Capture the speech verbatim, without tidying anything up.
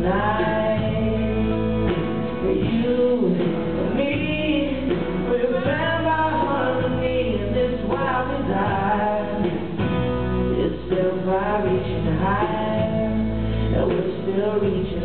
tonight. For you and me, we're bound by harmony, and this is why we die. It's still by reaching high, and we're still reaching